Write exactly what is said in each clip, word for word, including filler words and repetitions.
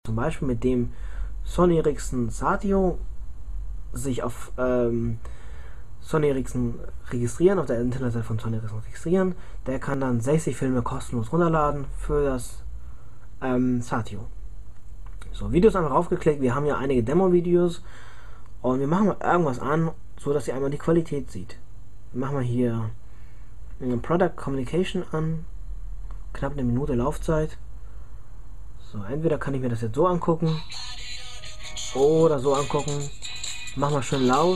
zum Beispiel mit dem Sony Ericsson Satio sich auf ähm, Sony Ericsson registrieren, auf der Internetseite von Sony Ericsson registrieren, der kann dann sechzig Filme kostenlos runterladen für das ähm, Satio. So, Videos einfach raufgeklickt, wir haben ja einige Demo-Videos und wir machen mal irgendwas an, so dass ihr einmal die Qualität sieht. Wir machen mal hier Product Communication an, knapp eine Minute Laufzeit. So, entweder kann ich mir das jetzt so angucken oder so angucken. Mach mal schön laut.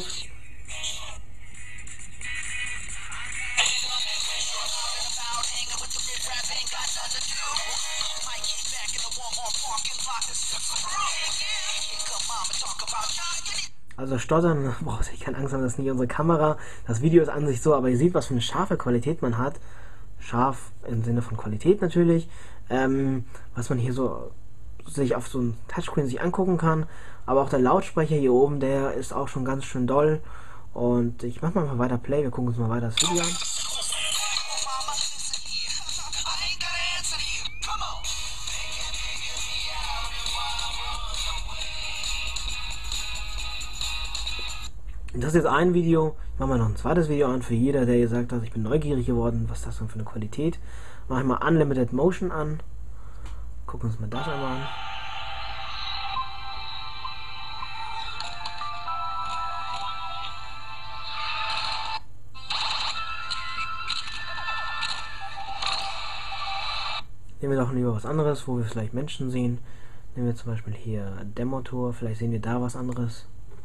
Also stottern, braucht ihr keine Angst haben, das ist nicht unsere Kamera. Das Video ist an sich so, aber ihr seht, was für eine scharfe Qualität man hat. Scharf im Sinne von Qualität natürlich. Ähm, was man hier so sich auf so einem Touchscreen sich angucken kann. Aber auch der Lautsprecher hier oben, der ist auch schon ganz schön doll. Und ich mache mal weiter Play, wir gucken uns mal weiter das Video an. Das ist jetzt ein Video. Machen wir noch ein zweites Video an für jeder, der gesagt hat, ich bin neugierig geworden, was das denn für eine Qualität. Machen wir mal Unlimited Motion an. Gucken uns mal das einmal an. Nehmen wir doch lieber was anderes, wo wir vielleicht Menschen sehen. Nehmen wir zum Beispiel hier Demo-Tour, vielleicht sehen wir da was anderes.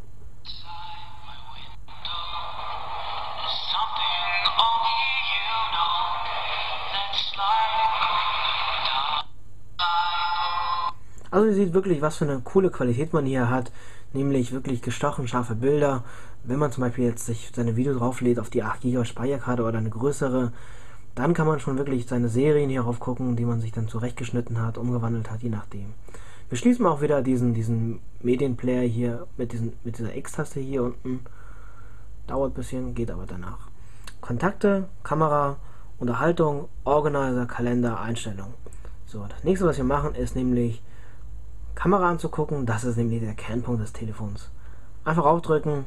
Also ihr seht wirklich, was für eine coole Qualität man hier hat, nämlich wirklich gestochen scharfe Bilder. Wenn man zum Beispiel jetzt sich seine Videos drauflädt auf die acht Gigabyte Speicherkarte oder eine größere, dann kann man schon wirklich seine Serien hierauf gucken, die man sich dann zurechtgeschnitten hat, umgewandelt hat, je nachdem. Wir schließen auch wieder diesen, diesen Medienplayer hier mit, diesen, mit dieser X-Taste hier unten. Dauert ein bisschen, geht aber danach. Kontakte, Kamera, Unterhaltung, Organizer, Kalender, Einstellung. So, das nächste, was wir machen, ist nämlich Kamera anzugucken. Das ist nämlich der Kernpunkt des Telefons. Einfach aufdrücken.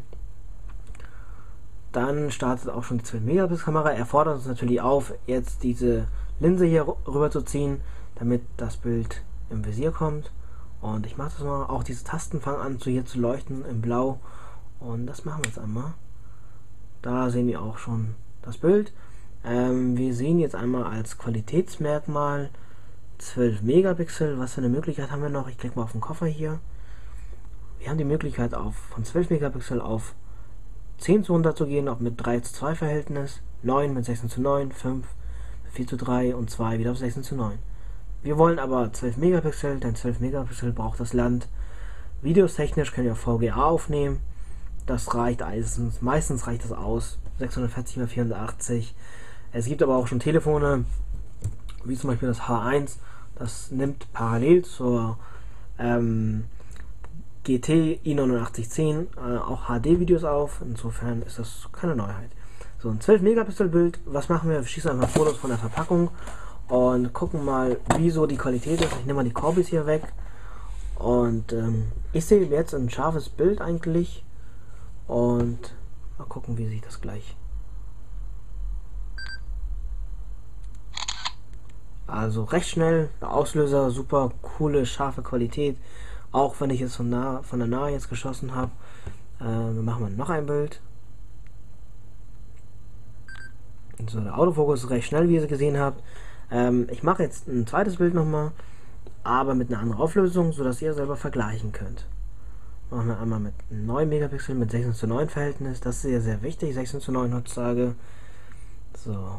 Dann startet auch schon die zwölf Megapixel Kamera. Er fordert uns natürlich auf, jetzt diese Linse hier rüber zu ziehen, damit das Bild im Visier kommt. Und ich mache das mal. Auch diese Tasten fangen an zu hier zu leuchten in Blau. Und das machen wir jetzt einmal. Da sehen wir auch schon das Bild. Ähm, wir sehen jetzt einmal als Qualitätsmerkmal zwölf Megapixel. Was für eine Möglichkeit haben wir noch? Ich klicke mal auf den Koffer hier. Wir haben die Möglichkeit auf von zwölf Megapixel auf zehn zu runter zu gehen, auch mit drei zu zwei Verhältnis, neun mit sechzehn zu neun, fünf mit vier zu drei und zwei wieder auf sechzehn zu neun. Wir wollen aber zwölf Megapixel, denn zwölf Megapixel braucht das Land. Videos technisch können wir V G A aufnehmen. Das reicht meistens, meistens reicht das aus. sechshundertvierzig mal vierhundertachtzig. Es gibt aber auch schon Telefone, wie zum Beispiel das H eins, das nimmt parallel zur ähm, G T i neunundachtzig zehn äh, auch H D-Videos auf. Insofern ist das keine Neuheit. So, ein zwölf Megapixel Bild. Was machen wir? Wir schießen einfach Fotos von der Verpackung und gucken mal, wieso die Qualität ist. Ich nehme mal die Korbis hier weg. Und ähm, ich sehe jetzt ein scharfes Bild eigentlich. Und mal gucken, wie sich das gleich. Also recht schnell, der Auslöser, super coole, scharfe Qualität. Auch wenn ich es von, nah, von der Nahe jetzt geschossen habe. Äh, wir machen mal noch ein Bild. So, der Autofokus ist recht schnell, wie ihr gesehen habt. Ähm, ich mache jetzt ein zweites Bild nochmal, aber mit einer anderen Auflösung, sodass ihr selber vergleichen könnt. Machen wir einmal mit neun Megapixel mit sechzehn zu neun Verhältnis. Das ist sehr, sehr wichtig, sechzehn zu neun heutzutage. So.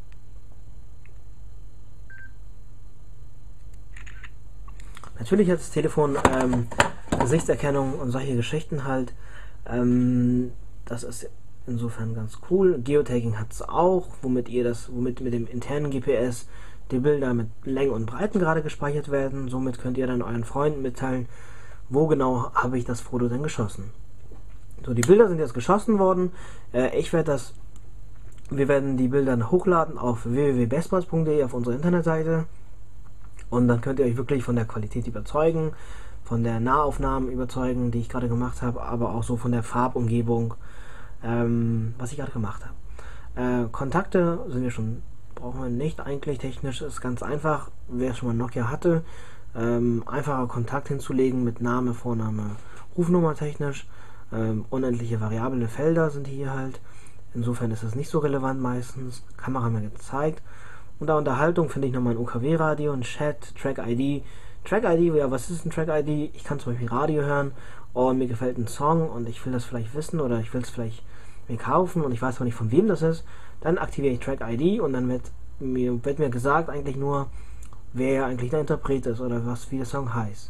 Natürlich hat das Telefon ähm, Gesichtserkennung und solche Geschichten halt. Ähm, das ist insofern ganz cool. Geotagging hat es auch, womit ihr das, womit mit dem internen G P S die Bilder mit Längen und Breiten gerade gespeichert werden. Somit könnt ihr dann euren Freunden mitteilen, wo genau habe ich das Foto denn geschossen. So, die Bilder sind jetzt geschossen worden. Äh, ich werde das, wir werden die Bilder hochladen auf w w w punkt bestbuds punkt de auf unserer Internetseite. Und dann könnt ihr euch wirklich von der Qualität überzeugen. von der Nahaufnahmen überzeugen, die ich gerade gemacht habe, aber auch so von der Farbumgebung, ähm, was ich gerade gemacht habe. Äh, Kontakte sind wir schon, brauchen wir nicht eigentlich, technisch ist ganz einfach, wer schon mal Nokia hatte, ähm, einfacher Kontakt hinzulegen mit Name, Vorname, Rufnummer technisch, ähm, unendliche variable Felder sind hier halt, insofern ist das nicht so relevant meistens, Kamera haben wir gezeigt. Unter Unterhaltung finde ich nochmal ein U K W-Radio, ein Chat, Track-I D. Track-I D, ja, was ist ein Track-I D? Ich kann zum Beispiel Radio hören und mir gefällt ein Song und ich will das vielleicht wissen oder ich will es vielleicht mir kaufen und ich weiß aber nicht von wem das ist. Dann aktiviere ich Track-I D und dann wird mir, wird mir gesagt eigentlich nur, wer eigentlich der Interpret ist oder was, wie der Song heißt.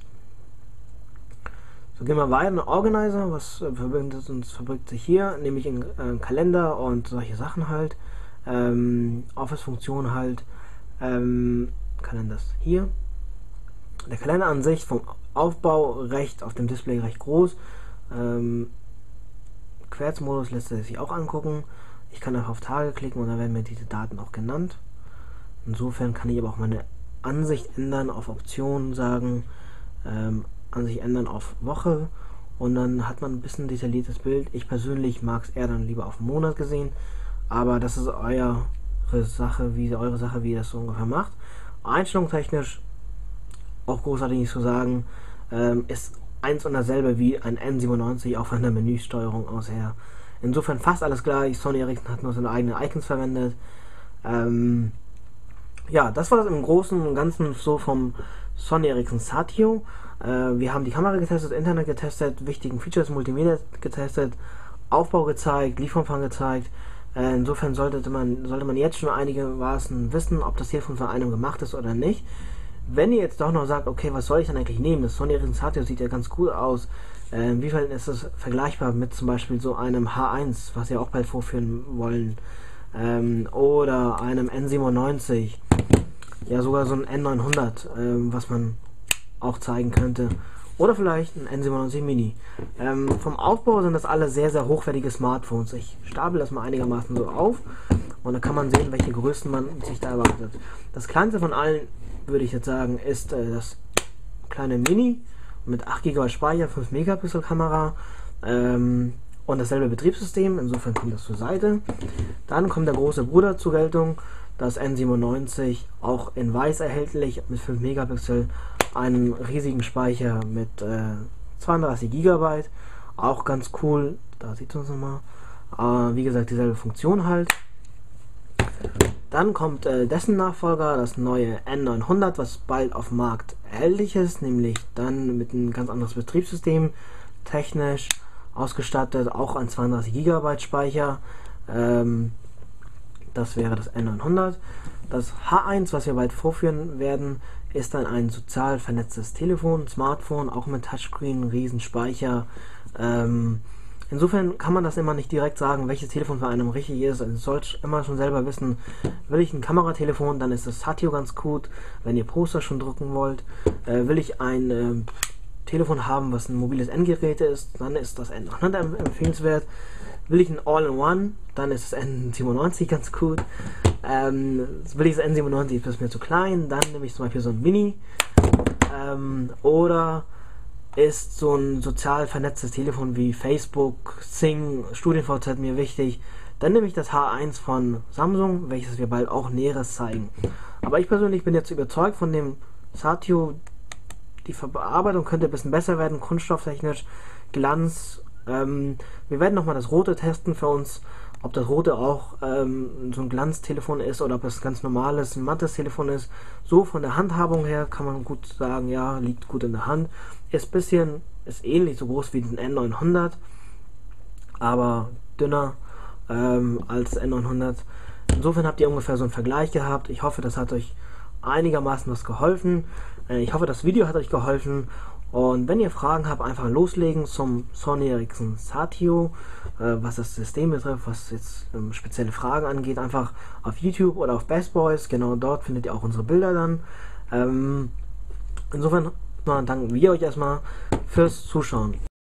So, gehen wir weiter. Ein Organizer, was äh, verbindet uns, verbirgt sich hier, nämlich in äh, Kalender und solche Sachen halt. Ähm, Office-Funktion halt, ähm, Kalender ist hier. Der Kalender an sich vom Aufbau recht auf dem Display recht groß. Ähm, Querzmodus lässt sich auch angucken. Ich kann einfach auf Tage klicken und dann werden mir diese Daten auch genannt. Insofern kann ich aber auch meine Ansicht ändern, auf Optionen sagen, ähm, Ansicht ändern auf Woche und dann hat man ein bisschen detailliertes Bild. Ich persönlich mag es eher dann lieber auf einen Monat gesehen. Aber das ist eure Sache, wie eure Sache, wie ihr das so ungefähr macht. Einstellungstechnisch auch großartig nicht zu sagen, ähm, ist eins und dasselbe wie ein N siebenundneunzig, auch von der Menüsteuerung aus her. Insofern fast alles gleich. Sony Ericsson hat nur seine eigenen Icons verwendet. Ähm, ja, das war das im Großen und Ganzen so vom Sony Ericsson Satio. Äh, wir haben die Kamera getestet, Internet getestet, wichtigen Features, Multimedia getestet, Aufbau gezeigt, Lieferumfang gezeigt. Insofern sollte man, sollte man jetzt schon einigermaßen wissen, ob das Telefon von einem gemacht ist oder nicht. Wenn ihr jetzt doch noch sagt, okay, was soll ich dann eigentlich nehmen? Das Sony Ericsson Satio sieht ja ganz cool aus. Äh, inwiefern ist es vergleichbar mit zum Beispiel so einem H eins, was wir auch bald vorführen wollen? Ähm, oder einem N siebenundneunzig. Ja, sogar so ein N neunhundert, ähm, was man auch zeigen könnte. Oder vielleicht ein N siebenundneunzig Mini. Ähm, vom Aufbau sind das alle sehr, sehr hochwertige Smartphones. Ich stapel das mal einigermaßen so auf und dann kann man sehen, welche Größen man sich da erwartet. Das kleinste von allen, würde ich jetzt sagen, ist äh, das kleine Mini mit acht Gigabyte Speicher, fünf Megapixel Kamera ähm, und dasselbe Betriebssystem. Insofern kommt das zur Seite. Dann kommt der große Bruder zur Geltung, das N siebenundneunzig, auch in weiß erhältlich mit fünf Megapixel. Einen riesigen Speicher mit äh, zweiunddreißig Gigabyte, auch ganz cool, da sieht man es nochmal, äh, wie gesagt dieselbe Funktion halt. Dann kommt äh, dessen Nachfolger, das neue N neunhundert, was bald auf dem Markt erhältlich ist, nämlich dann mit einem ganz anderes Betriebssystem, technisch ausgestattet, auch ein zweiunddreißig Gigabyte Speicher, ähm, das wäre das N neunhundert. Das H eins, was wir bald vorführen werden, ist dann ein sozial vernetztes Telefon, Smartphone, auch mit Touchscreen, Riesenspeicher. Ähm, insofern kann man das immer nicht direkt sagen, welches Telefon für einen richtig ist. Also sollt immer schon selber wissen, will ich ein Kameratelefon, dann ist das Satio ganz gut, wenn ihr Poster schon drucken wollt. Äh, will ich ein äh, Telefon haben, was ein mobiles Endgerät ist, dann ist das N neunhundert empfehlenswert. Will ich ein All-in-One, dann ist das N siebenundneunzig ganz gut. Ähm, will ich das N siebenundneunzig, ist mir zu klein, dann nehme ich zum Beispiel so ein Mini. Ähm, oder ist so ein sozial vernetztes Telefon wie Facebook, Sing, StudienVZ mir wichtig, dann nehme ich das H eins von Samsung, welches wir bald auch Näheres zeigen. Aber ich persönlich bin jetzt überzeugt von dem Satio. Die Verarbeitung könnte ein bisschen besser werden, kunststofftechnisch, Glanz. Ähm, wir werden nochmal das Rote testen für uns, ob das Rote auch ähm, so ein Glanztelefon ist oder ob es ganz normales, ein mattes Telefon ist. So von der Handhabung her kann man gut sagen, ja, liegt gut in der Hand. Ist bisschen, ist ähnlich so groß wie den N neunhundert, aber dünner ähm, als N neunhundert. Insofern habt ihr ungefähr so einen Vergleich gehabt. Ich hoffe, das hat euch einigermaßen was geholfen. Äh, ich hoffe, das Video hat euch geholfen. Und wenn ihr Fragen habt, einfach loslegen zum Sony Ericsson Satio, äh, was das System betrifft, was jetzt ähm, spezielle Fragen angeht, einfach auf YouTube oder auf Best Boys, genau dort findet ihr auch unsere Bilder dann. Ähm, insofern danken wir euch erstmal fürs Zuschauen.